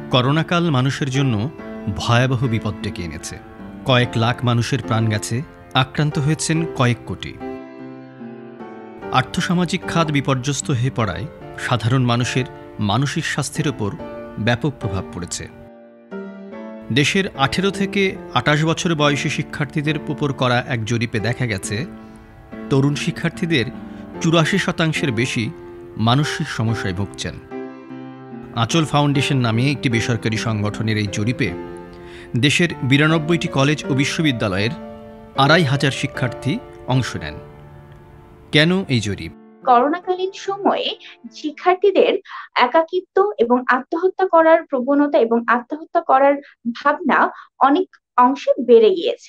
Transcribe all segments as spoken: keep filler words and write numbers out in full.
করোনাকাল মানুষের জন্য ভয়াবহ বিপদ ডেকে এনেছে। কয়েক লাখ মানুষের প্রাণ গেছে, আক্রান্ত হয়েছেন কয়েক কোটি। আর্থসামাজিক খাত বিপর্যস্ত হয়ে পড়ায় সাধারণ মানুষের মানসিক স্বাস্থ্যের ওপর ব্যাপক প্রভাব পড়েছে। দেশের আঠেরো থেকে আটাশ বছর বয়সী শিক্ষার্থীদের উপর করা এক জরিপে দেখা গেছে, তরুণ শিক্ষার্থীদের চুরাশি শতাংশের বেশি মানসিক সমস্যায় ভুগছেন। আঁচল ফাউন্ডেশন নামে একটি বেসরকারি সংগঠনের এই জরিপে দেশের বিরানব্বইটি কলেজ ও বিশ্ববিদ্যালয়ের আড়াই হাজার শিক্ষার্থী অংশ নেন। কেন এই জরিপ? করোনাকালীন সময়ে শিক্ষার্থীদের একাকিত্ব এবং আত্মহত্যা করার প্রবণতা এবং আত্মহত্যা করার ভাবনা অনেক অংশে বেড়ে গিয়েছে।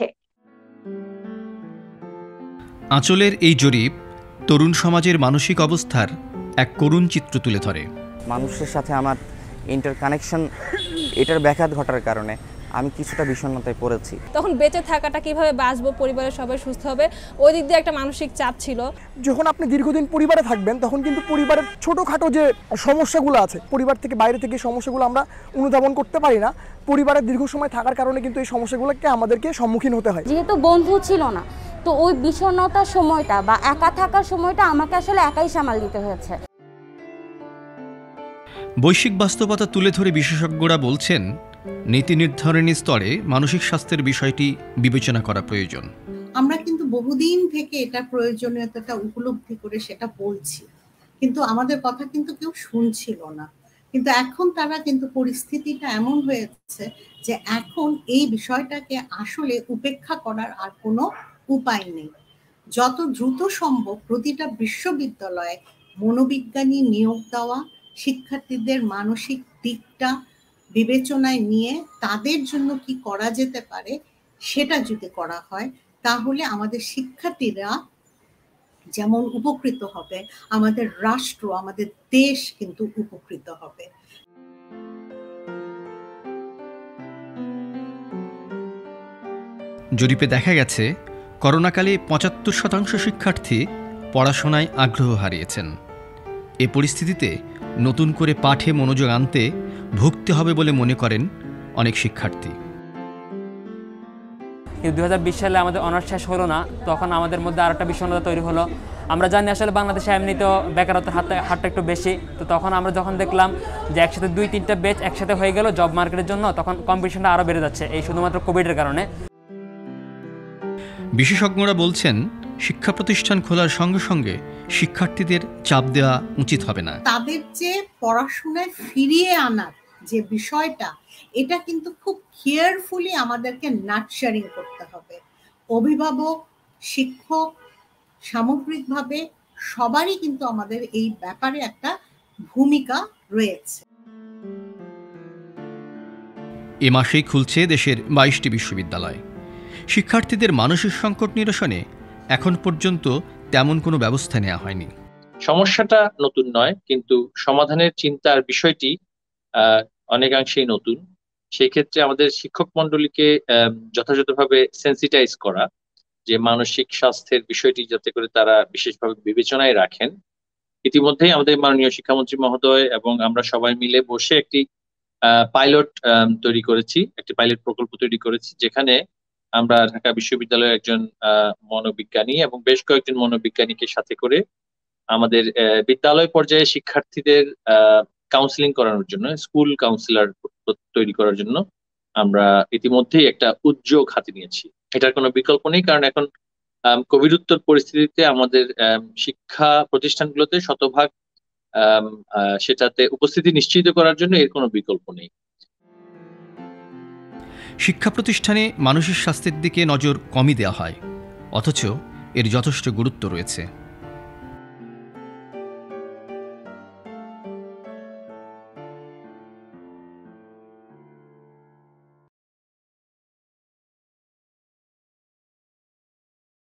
আঁচলের এই জরিপ তরুণ সমাজের মানসিক অবস্থার এক করুণ চিত্র তুলে ধরে। মানুষের সাথে আমার ইন্টারকানেকশন এটার ব্যাঘাত ঘটার কারণে আমি কিছুটা বিষণ্ণতায় পড়েছি। তখন বেঁচে থাকাটা কিভাবে বাঁচবো, পরিবারের সবাই সুস্থ হবে, ওই দিক দিয়ে একটা মানসিক চাপ ছিল। যখন আপনি দীর্ঘদিন পরিবারে থাকবেন তখন কিন্তু পরিবারের ছোটোখাটো যে সমস্যাগুলো আছে, পরিবার থেকে বাইরে থেকে সমস্যাগুলো আমরা অনুধাবন করতে পারি না। পরিবারের দীর্ঘ সময় থাকার কারণে কিন্তু এই সমস্যাগুলোকে আমাদেরকে সম্মুখীন হতে হয়। যেহেতু বন্ধু ছিল না, তো ওই বিষণ্ণতার সময়টা বা একা থাকার সময়টা আমাকে আসলে একাই সামাল দিতে হয়েছে। বৈশ্বিক বাস্তবতা তুলে ধরে বিশেষজ্ঞরা বলছেন, নীতি নির্ধারণী স্তরে মানসিক স্বাস্থ্যের বিষয়টি বিবেচনা করা প্রয়োজন। আমরা কিন্তু বহুদিন থেকে এটা প্রয়োজনীয়তাটা উপলব্ধি করে সেটা বলছি, কিন্তু আমাদের কথা কিন্তু কেউ শুনছিল না। কিন্তু এখন তারা কিন্তু পরিস্থিতিটা এমন হয়েছে যে এখন এই বিষয়টাকে আসলে উপেক্ষা করার আর কোনো উপায় নেই। যত দ্রুত সম্ভব প্রতিটা বিশ্ববিদ্যালয়ে মনোবিজ্ঞানী নিয়োগ দেওয়া, শিক্ষার্থীদের মানসিক দিকটা বিবেচনায় নিয়ে তাদের জন্য কি করা যেতে পারে সেটা যদি করা হয়, তাহলে আমাদের শিক্ষার্থীরা যেমন উপকৃত হবে, আমাদের রাষ্ট্র, আমাদের দেশ কিন্তু উপকৃত হবে। জরিপে দেখা গেছে, করোনাকালে পঁচাত্তর শতাংশ শিক্ষার্থী পড়াশোনায় আগ্রহ হারিয়েছেন। এ পরিস্থিতিতে নতুন করে পাঠে মনোযোগ আনতে ভুগতে হবে বলে মনে করেন অনেক শিক্ষার্থী। দুই হাজার বিশ সালে আমাদের অনার্স শেষ হলো না, তখন আমাদের মধ্যে আর একটা বিষণ্ণতা তৈরি হলো। আমরা জানি আসলে বাংলাদেশে এমনিতেও বেকারত্বের হাতটা হারটা একটু বেশি, তো তখন আমরা যখন দেখলাম যে একসাথে দুই তিনটা ব্যাচ একসাথে হয়ে গেল জব মার্কেটের জন্য, তখন কম্পিটিশনটা আরও বেড়ে যাচ্ছে, এই শুধুমাত্র কোভিডের কারণে। বিশেষজ্ঞরা বলছেন, শিক্ষা প্রতিষ্ঠান খোলার সঙ্গে সঙ্গে শিক্ষার্থীদের চাপ দেওয়া উচিত হবে না। তাদের যে পড়াশোনায় ফিরিয়ে আনার যে বিষয়টা, এটা কিন্তু খুব কেয়ারফুলি আমাদেরকে নার্চারিং করতে হবে। অভিভাবক, শিক্ষক, সামগ্রিকভাবে সবারই কিন্তু আমাদের এই ব্যাপারে একটা ভূমিকা রয়েছে। এ মাসেই খুলছে দেশের বাইশটি বিশ্ববিদ্যালয়। শিক্ষার্থীদের মানসিক সংকট নিরসনে এখন পর্যন্ত তেমন কোনো ব্যবস্থা নেওয়া হয়নি। সমস্যাটা নতুন নয়, কিন্তু সমাধানের চিন্তার বিষয়টি আহ অনেকাংশেই নতুন। সেই ক্ষেত্রে আমাদের শিক্ষক মন্ডলীকে যথাযথভাবে সেন্সিটাইজ করা, যে মানসিক স্বাস্থ্যের বিষয়টি যাতে করে তারা বিশেষভাবে বিবেচনায় রাখেন। ইতিমধ্যেই আমাদের মাননীয় শিক্ষামন্ত্রী মহোদয় এবং আমরা সবাই মিলে বসে একটি পাইলট তৈরি করেছি, একটি পাইলট প্রকল্প তৈরি করেছি, যেখানে আমরা ঢাকা বিশ্ববিদ্যালয়ের একজন আহ মনোবিজ্ঞানী এবং বেশ কয়েকজন মনোবিজ্ঞানীকে সাথে করে আমাদের বিদ্যালয় পর্যায়ে শিক্ষার্থীদের আহ কাউন্সিলিং করানোর জন্য, স্কুল কাউন্সিলর তৈরি করার জন্য আমরা ইতিমধ্যেই একটা উদ্যোগ হাতে নিয়েছি। এটার কোনো বিকল্প নেই, কারণ এখন কোভিড উত্তর পরিস্থিতিতে আমাদের শিক্ষা প্রতিষ্ঠানগুলোতে শতভাগ সেটাতে উপস্থিতি নিশ্চিত করার জন্য এর কোনো বিকল্প নেই। শিক্ষা প্রতিষ্ঠানে মানসিক স্বাস্থ্যের দিকে নজর কমই দেওয়া হয়, অথচ এর যথেষ্ট গুরুত্ব রয়েছে।